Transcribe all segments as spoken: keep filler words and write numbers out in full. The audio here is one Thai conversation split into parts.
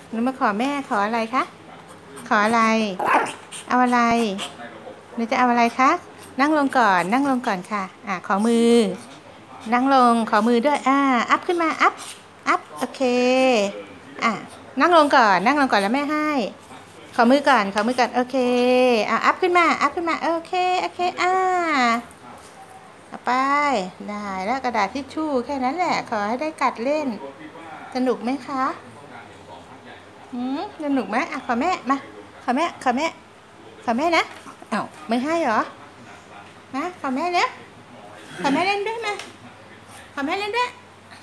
หนูมาขอแม่ขออะไรคะขออะไรเอาอะไรหนูจะเอาอะไรคะนั่งลงก่อนนั่งลงก่อนค่ะอ่ะขอมือนั่งลงขอมือด้วยอ่าอัพขึ้นมาอัพอัพโอเคอ่ะนั่งลงก่อนนั่งลงก่อนแล้วแม่ให้ขอมือก่อนขอมือก่อนโอเคอ่ะอัพขึ้นมาอัพขึ้นมาโอเคโอเคอ่าเอาไปได้แล้วกระดาษทิชชู่แค่นั้นแหละขอให้ได้กัดเล่นสนุกไหมคะอืมสนุกไหมอ่ะขอแม่มาขอแม่ขอแม่ขอแม่นะเอ้าไม่ให้เหรอมาขอแม่เนี้ยขอแม่เล่นด้วยมาขอแม่เล่นด้วย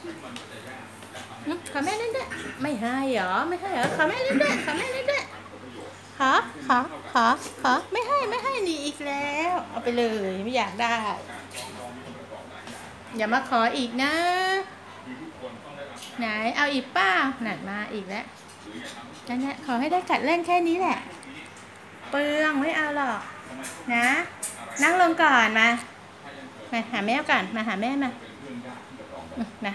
ขอแม่เล่นด้วยไม่ให้เหรอไม่ให้เหรอขอแม่เล่นด้วยขอแม่เล่นด้วยขอขอขอขอไม่ให้ไม่ให้หนีอีกแล้วเอาไปเลยไม่อยากได้อย่ามาขออีกนะไหนเอาอีกป้าหนัดมาอีกแล้วนั่นแหละขอให้ได้กัดเล่นแค่นี้แหละเปลืองไม่เอาหรอกนะนั่งลงก่อนมามาหาแม่ก่อนมาหาแม่มานะ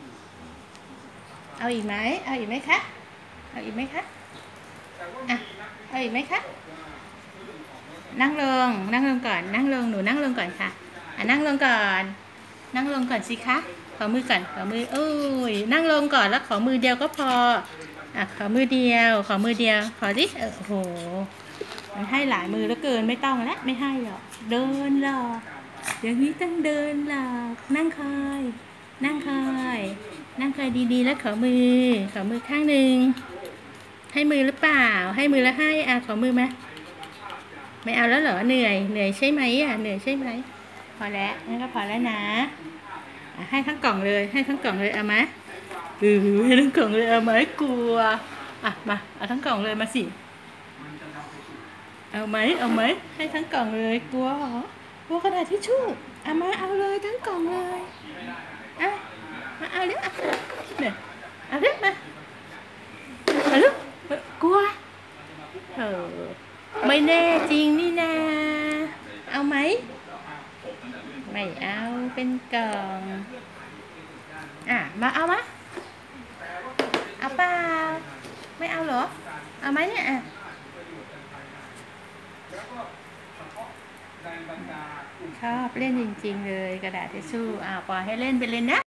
เอาอีกไหมเอาอีกไหมคะเอาอีกไหมคะอ่ะเอาอีกไหมคะนั่งลงนั่งลงก่อนนั่งลงหนูนั่งลงก่อนค่ะอ่ะนั่งลงก่อนนั่งลงก่อนสิคะขอมือก่อนขอมือโอ้ยนั่งลงก่อนแล้วขอมือเดียวก็พออ่ะขอมือเดียวขอมือเดียวขอดิเออโอ้โหมันให้หลายมือแล้วเกินไม่ต้องแล้วไม่ให้หรอกเดินหรอกอย่างนี้ต้องเดินหรอกนั่งคอยนั่งคอยนั่งคอยดีๆแล้วขอมือขอมือข้างหนึ่งให้มือหรือเปล่าให้มือแล้วให้อ่ะขอมือมาไม่เอาแล้วเหรอเหนื่อยเหนื่อยใช่ไหมอ่ะเหนื่อยใช่ไหมพอแล้วงั้นก็พอแล้วนะให้ทั้งกล่องเลยให้ทั้งกล่องเลยเอาไหมเออให้ทั้งกล่องเลยเอาไหมกลัวอ่ะมาเอาทั้งกล่องเลยมาสิเอาไหมเอาไหมให้ทั้งกล่องเลยกลัวเหรอกลัวกระดาษทิชชู่เอามาเอาเลยทั้งกล่องเลยอ่ะมาเอาเร็วเนี่ยเอาเร็วมาเอาเร็วกลัวเออไม่แน่จริงนี่นาเอาไหมไม่เอาเป็นกล่องอ่ะมาเอามะเอาเปล่าไม่เอาเหรอเอาไหมเนี่ยอ่ะชอบเล่นจริงๆเลยกระดาษทิชชู่อ่ะปล่อยให้เล่นไปเลยนะ